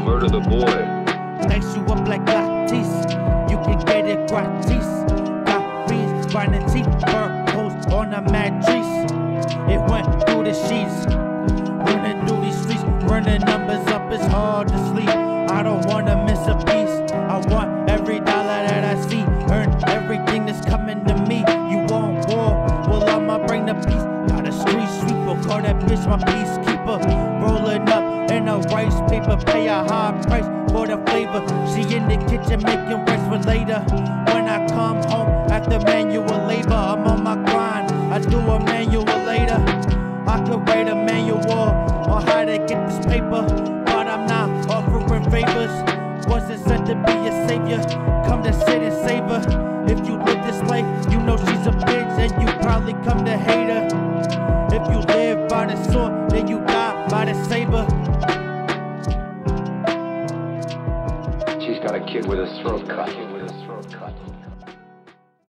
murder the boy. Lace you up like Latis, you can get it gratis. Got beans, grinding teeth, purples on a mattress. It went through the sheets, running through these streets, running numbers up, it's hard to sleep. I don't wanna miss a piece, I want every dollar that I see, earn everything that's coming to me. You want war? Well, I'ma bring the peace. Got a street sweeper, call that bitch my peacekeeper. Rolling up in a rice paper, pay a high price for the flavor. She in the kitchen making rice for later. When I come home after manual labor, I'm on my grind, I do a manual later. I could write a manual on how to get this paper, but I'm not offering favors. Wasn't sent to be a savior, come to sit and savor. If you live this life, you know she's a bitch, and you probably come to hate her. If you live by the sword, then you die by the saber. She's got a kid with his throat cut.